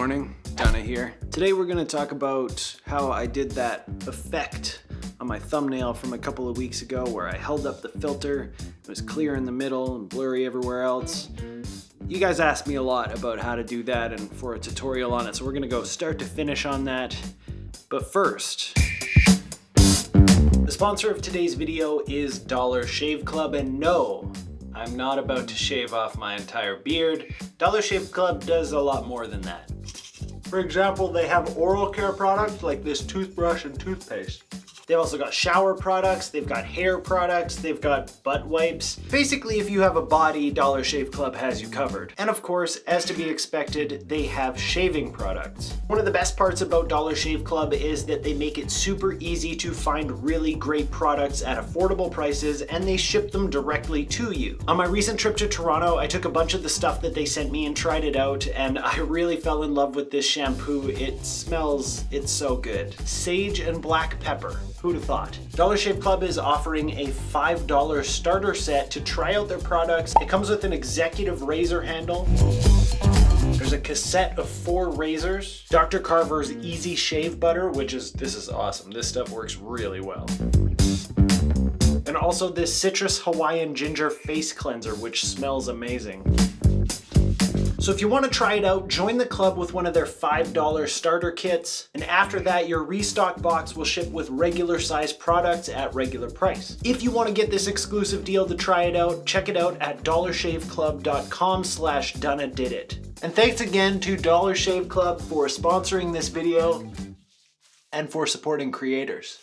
morning, Donna here. Today we're going to talk about how I did that effect on my thumbnail from a couple of weeks ago where I held up the filter, it was clear in the middle and blurry everywhere else. You guys asked me a lot about how to do that and for a tutorial on it, so we're going to go start to finish on that. But first, the sponsor of today's video is Dollar Shave Club, and no, I'm not about to shave off my entire beard. Dollar Shave Club does a lot more than that. For example, they have oral care products like this toothbrush and toothpaste. They've also got shower products, they've got hair products, they've got butt wipes. Basically, if you have a body, Dollar Shave Club has you covered. And of course, as to be expected, they have shaving products. One of the best parts about Dollar Shave Club is that they make it super easy to find really great products at affordable prices, and they ship them directly to you. On my recent trip to Toronto, I took a bunch of the stuff that they sent me and tried it out, and I really fell in love with this shampoo. It smells, it's so good. Sage and black pepper. Who'd have thought? Dollar Shave Club is offering a $5 starter set to try out their products. It comes with an executive razor handle. There's a cassette of 4 razors. Dr. Carver's Easy Shave Butter, this is awesome. This stuff works really well. And also this Citrus Hawaiian Ginger Face Cleanser, which smells amazing. So if you want to try it out, join the club with one of their $5 starter kits, and after that your restock box will ship with regular size products at regular price. If you want to get this exclusive deal to try it out, check it out at dollarshaveclub.com/DonnaDidIt. And thanks again to Dollar Shave Club for sponsoring this video and for supporting creators.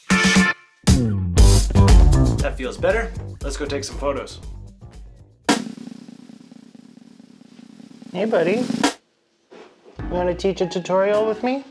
That feels better. Let's go take some photos. Hey buddy, you want to teach a tutorial with me?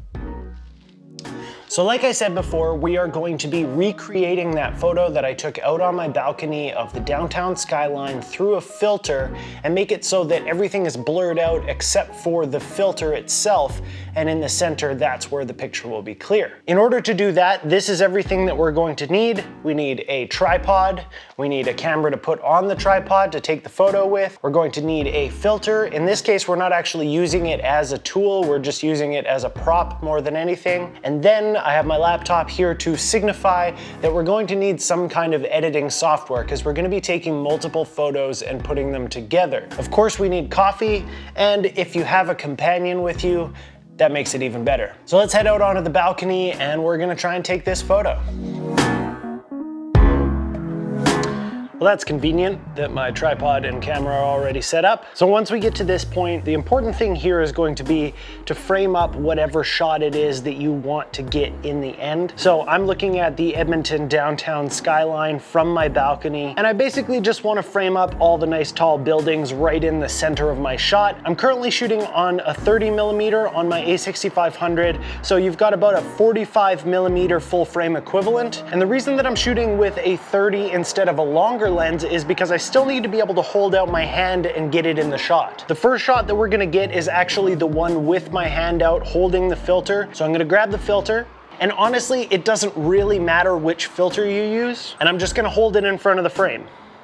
So like I said before, we are going to be recreating that photo that I took out on my balcony of the downtown skyline through a filter and make it so that everything is blurred out except for the filter itself, and in the center, that's where the picture will be clear. In order to do that, this is everything that we're going to need. We need a tripod, we need a camera to put on the tripod to take the photo with, we're going to need a filter. In this case, we're not actually using it as a tool, we're just using it as a prop more than anything. And then I have my laptop here to signify that we're going to need some kind of editing software because we're going to be taking multiple photos and putting them together. Of course, we need coffee, and if you have a companion with you, that makes it even better. So let's head out onto the balcony and we're going to try and take this photo. Well, that's convenient that my tripod and camera are already set up. So once we get to this point, the important thing here is going to be to frame up whatever shot it is that you want to get in the end. So I'm looking at the Edmonton downtown skyline from my balcony, and I basically just want to frame up all the nice tall buildings right in the center of my shot. I'm currently shooting on a 30mm on my A6500, so you've got about a 45mm full frame equivalent. And the reason that I'm shooting with a 30 instead of a longer lens is because I still need to be able to hold out my hand and get it in the shot. The first shot that we're gonna get is actually the one with my hand out holding the filter. So I'm gonna grab the filter, and honestly, it doesn't really matter which filter you use, and I'm just gonna hold it in front of the frame.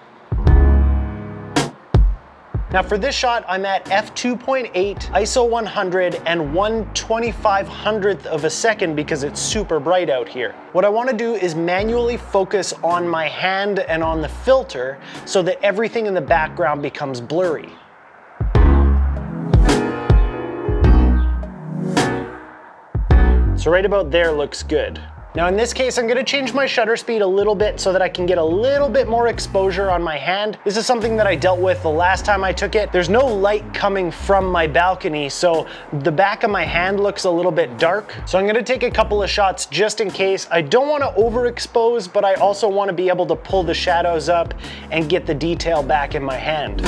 Now for this shot, I'm at f2.8, ISO 100, and 1/2500th of a second because it's super bright out here. What I want to do is manually focus on my hand and on the filter so that everything in the background becomes blurry. So right about there looks good. Now in this case, I'm gonna change my shutter speed a little bit so that I can get a little bit more exposure on my hand. This is something that I dealt with the last time I took it. There's no light coming from my balcony, so the back of my hand looks a little bit dark. So I'm gonna take a couple of shots just in case. I don't wanna overexpose, but I also wanna be able to pull the shadows up and get the detail back in my hand.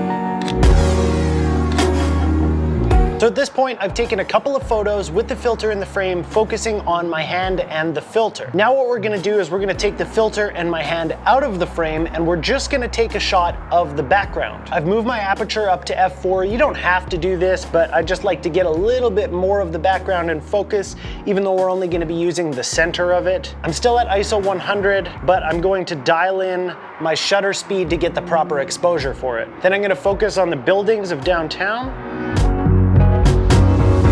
So at this point, I've taken a couple of photos with the filter in the frame, focusing on my hand and the filter. Now what we're gonna do is we're gonna take the filter and my hand out of the frame, and we're just gonna take a shot of the background. I've moved my aperture up to f4. You don't have to do this, but I just like to get a little bit more of the background in focus, even though we're only gonna be using the center of it. I'm still at ISO 100, but I'm going to dial in my shutter speed to get the proper exposure for it. Then I'm gonna focus on the buildings of downtown.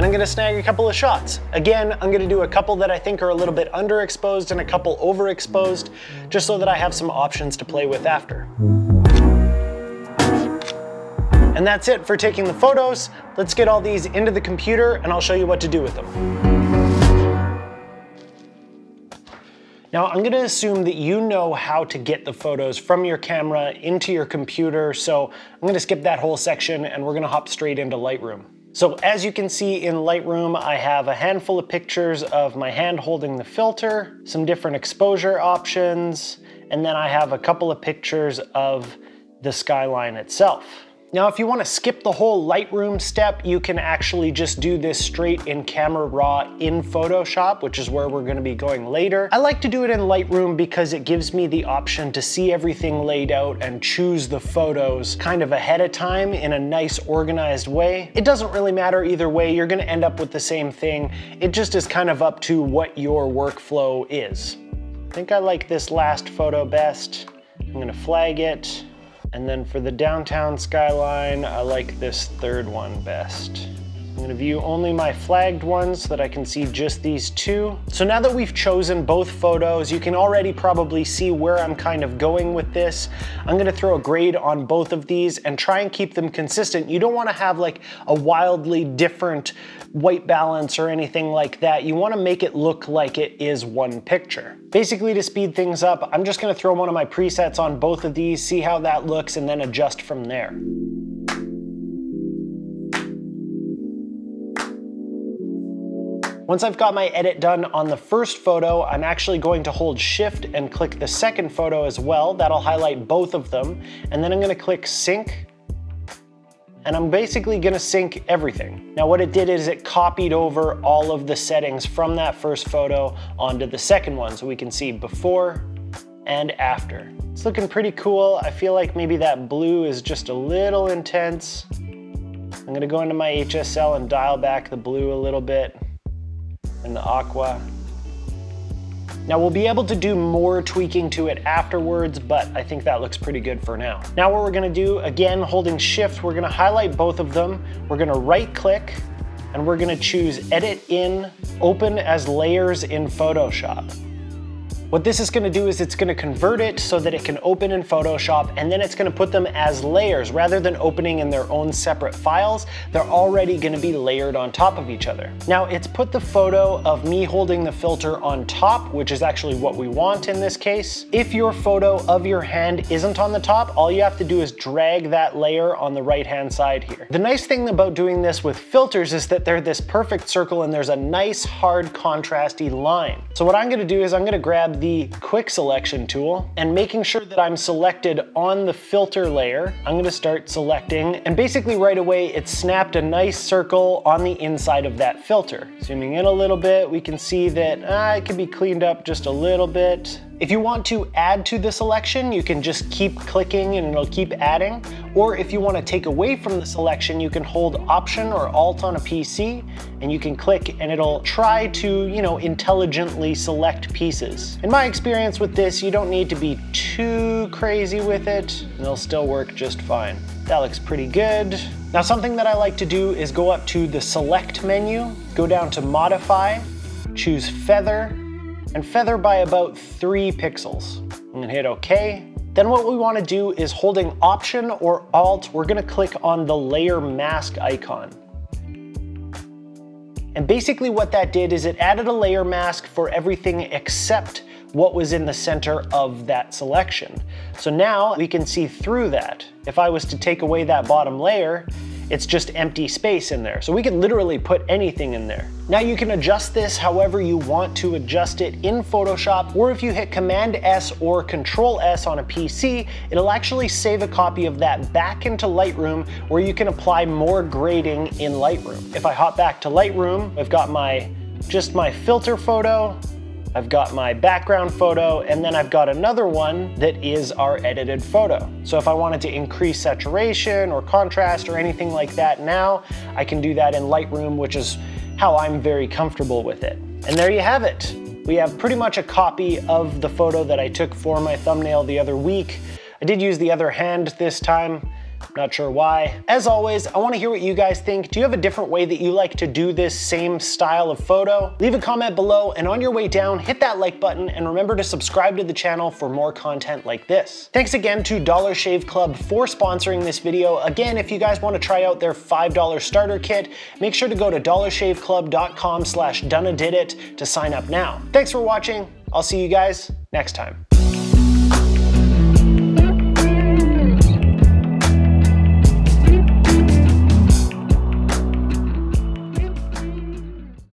and I'm gonna snag a couple of shots. Again, I'm gonna do a couple that I think are a little bit underexposed and a couple overexposed, just so that I have some options to play with after. And that's it for taking the photos. Let's get all these into the computer and I'll show you what to do with them. Now, I'm gonna assume that you know how to get the photos from your camera into your computer, so I'm gonna skip that whole section and we're gonna hop straight into Lightroom. So as you can see in Lightroom, I have a handful of pictures of my hand holding the filter, some different exposure options, and then I have a couple of pictures of the skyline itself. Now, if you want to skip the whole Lightroom step, you can actually just do this straight in Camera Raw in Photoshop, which is where we're going to be going later. I like to do it in Lightroom because it gives me the option to see everything laid out and choose the photos kind of ahead of time in a nice organized way. It doesn't really matter either way, you're going to end up with the same thing. It just is kind of up to what your workflow is. I think I like this last photo best. I'm going to flag it. And then for the downtown skyline, I like this third one best. I'm gonna view only my flagged ones so that I can see just these two. So now that we've chosen both photos, you can already probably see where I'm kind of going with this. I'm gonna throw a grade on both of these and try and keep them consistent. You don't wanna have like a wildly different white balance or anything like that. You wanna make it look like it is one picture. Basically, to speed things up, I'm just gonna throw one of my presets on both of these, see how that looks, and then adjust from there. Once I've got my edit done on the first photo, I'm actually going to hold Shift and click the second photo as well. That'll highlight both of them. And then I'm gonna click Sync. And I'm basically gonna sync everything. Now what it did is it copied over all of the settings from that first photo onto the second one. So we can see before and after. It's looking pretty cool. I feel like maybe that blue is just a little intense. I'm gonna go into my HSL and dial back the blue a little bit. And the aqua. Now we'll be able to do more tweaking to it afterwards, but I think that looks pretty good for now. Now what we're gonna do, again, holding Shift, we're gonna highlight both of them. We're gonna right click and we're gonna choose Edit in, Open as Layers in Photoshop. What this is gonna do is it's gonna convert it so that it can open in Photoshop, and then it's gonna put them as layers. Rather than opening in their own separate files, they're already gonna be layered on top of each other. Now it's put the photo of me holding the filter on top, which is actually what we want in this case. If your photo of your hand isn't on the top, all you have to do is drag that layer on the right-hand side here. The nice thing about doing this with filters is that they're this perfect circle and there's a nice, hard, contrasty line. So what I'm gonna do is I'm gonna grab the quick selection tool and making sure that I'm selected on the filter layer, I'm gonna start selecting, and basically right away it snapped a nice circle on the inside of that filter. Zooming in a little bit, we can see that it can be cleaned up just a little bit. If you want to add to the selection, you can just keep clicking and it'll keep adding. Or if you want to take away from the selection, you can hold Option or Alt on a PC and you can click and it'll try to, intelligently select pieces. In my experience with this, you don't need to be too crazy with it and it'll still work just fine. That looks pretty good. Now something that I like to do is go up to the Select menu, go down to Modify, choose Feather, and feather by about 3 pixels. I'm gonna hit OK. Then what we wanna do is holding Option or Alt, we're gonna click on the layer mask icon. And basically what that did is it added a layer mask for everything except what was in the center of that selection. So now we can see through that. If I was to take away that bottom layer, it's just empty space in there. So we could literally put anything in there. Now you can adjust this however you want to adjust it in Photoshop, or if you hit Command S or Control S on a PC, it'll actually save a copy of that back into Lightroom where you can apply more grading in Lightroom. If I hop back to Lightroom, I've got just my filter photo, I've got my background photo, and then I've got another one that is our edited photo. So if I wanted to increase saturation or contrast or anything like that now, I can do that in Lightroom, which is how I'm very comfortable with it. And there you have it. We have pretty much a copy of the photo that I took for my thumbnail the other week. I did use the other hand this time. Not sure why. As always, I wanna hear what you guys think. Do you have a different way that you like to do this same style of photo? Leave a comment below, and on your way down, hit that like button and remember to subscribe to the channel for more content like this. Thanks again to Dollar Shave Club for sponsoring this video. Again, if you guys wanna try out their $5 starter kit, make sure to go to dollarshaveclub.com/donadidit to sign up now. Thanks for watching. I'll see you guys next time.